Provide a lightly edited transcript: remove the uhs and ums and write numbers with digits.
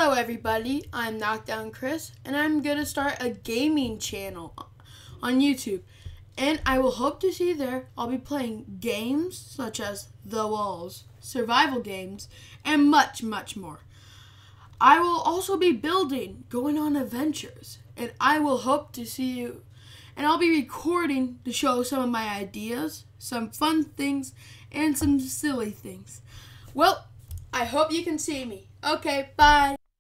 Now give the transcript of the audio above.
Hello everybody, I'm KnockdownChris and I'm going to start a gaming channel on YouTube. And I will hope to see you there. I'll be playing games such as The Walls, survival games, and much, much more. I will also be building, going on adventures, and I will hope to see you. And I'll be recording to show some of my ideas, some fun things, and some silly things. Well, I hope you can see me. Okay, bye.